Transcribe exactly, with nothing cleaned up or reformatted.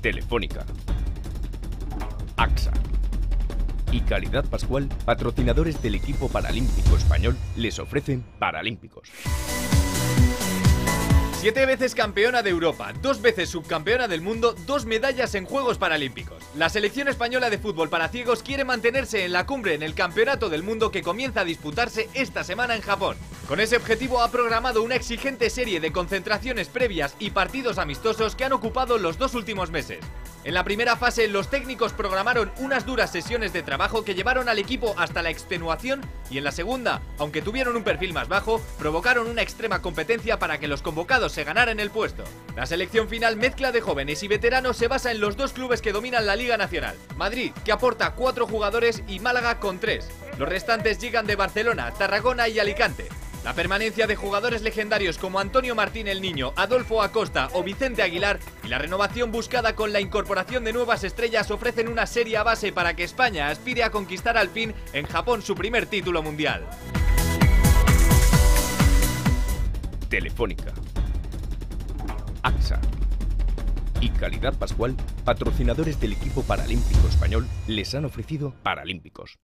Telefónica, AXA y Calidad Pascual, patrocinadores del equipo paralímpico español, les ofrecen Paralímpicos. Siete veces campeona de Europa, dos veces subcampeona del mundo, dos medallas en Juegos Paralímpicos. La selección española de fútbol para ciegos quiere mantenerse en la cumbre en el Campeonato del Mundo que comienza a disputarse esta semana en Japón. Con ese objetivo ha programado una exigente serie de concentraciones previas y partidos amistosos que han ocupado los dos últimos meses. En la primera fase, los técnicos programaron unas duras sesiones de trabajo que llevaron al equipo hasta la extenuación y en la segunda, aunque tuvieron un perfil más bajo, provocaron una extrema competencia para que los convocados se ganaran el puesto. La selección final, mezcla de jóvenes y veteranos, se basa en los dos clubes que dominan la Liga Nacional. Madrid, que aporta cuatro jugadores, y Málaga con tres. Los restantes llegan de Barcelona, Tarragona y Alicante. La permanencia de jugadores legendarios como Antonio Martín el Niño, Adolfo Acosta o Vicente Aguilar y la renovación buscada con la incorporación de nuevas estrellas ofrecen una seria base para que España aspire a conquistar al fin en Japón su primer título mundial. Telefónica, AXA y Calidad Pascual, patrocinadores del equipo paralímpico español, les han ofrecido Paralímpicos.